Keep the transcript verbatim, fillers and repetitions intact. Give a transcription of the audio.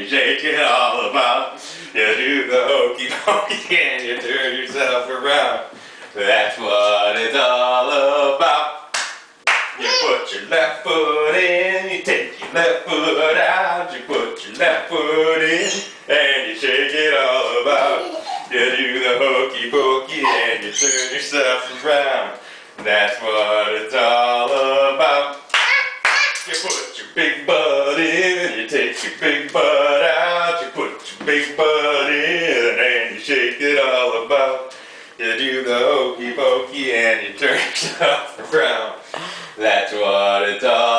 you shake it all about. You do the hokey pokey and you turn yourself around. That's what it's all about. You put your left foot in, you take your left foot out, you put your left foot in, and you shake it all about. You do the hokey pokey and you turn yourself around. That's what it's all about. You put your big butt in, you take your big butt out, you put your big butt in, and you shake it all about. You do the hokey pokey and you turn yourself around. That's what it's all